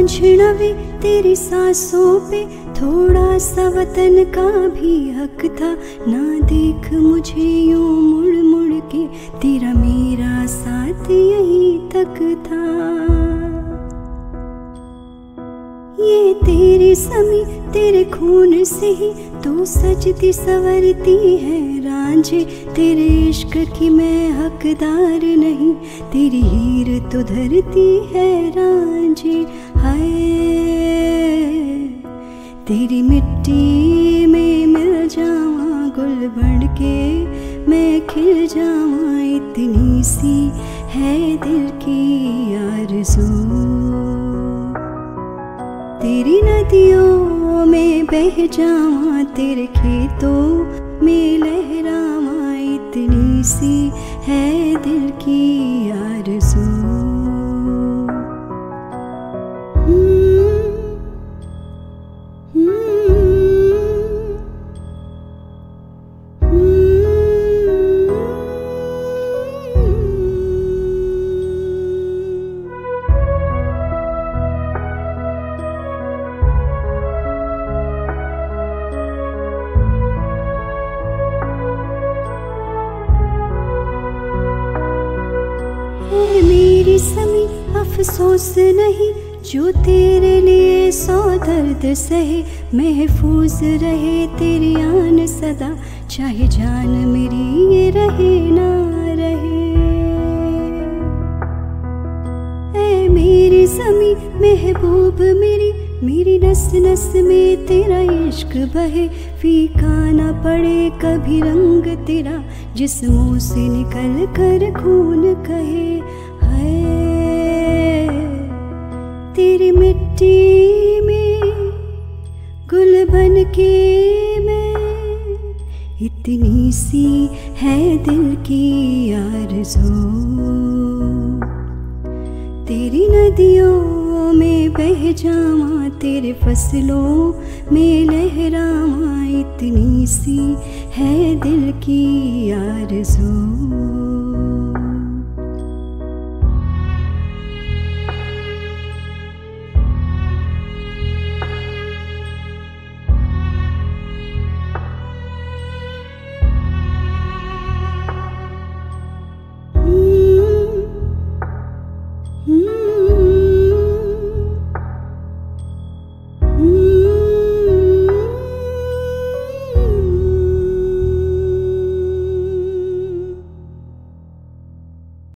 समझना वे तेरी सांसों पे थोड़ा सा वतन का भी हक था। ना देख मुझे यूं मुड़ मुड़ के, तेरा मेरा साथ यहीं तक था। ये तेरी समी तेरे खून से ही तो सजती संवरती है रांझे। तेरे इश्क की मैं हकदार नहीं, तेरी हीर तो धरती है रांझे। हाय तेरी मिट्टी में मिल जावां गुल बन के, मैं खिल जावां, इतनी सी है दिल की आरज़ू। तेरी नदियों में बह जावां, तेरे खेतों में लहरावां, इतनी सी है दिल की आरज़ू। मेरी समी अफसोस नहीं जो तेरे लिए सौ दर्द सहे। महफूज रहे तेरी आन सदा, चाहे जान मेरी ये रहे ना रहे। ऐ मेरी समी महबूब मेरी, मेरी नस नस में तेरा इश्क बहे। फीका ना पड़े कभी रंग तेरा, जिस्मों से निकल कर खून कहे। तेरी मिट्टी में गुल बन के मैं, इतनी सी है दिल की आरज़ू। तेरी नदियों में बह जावां, तेरे फसलों में लहरावां, इतनी सी है दिल की आरज़ू।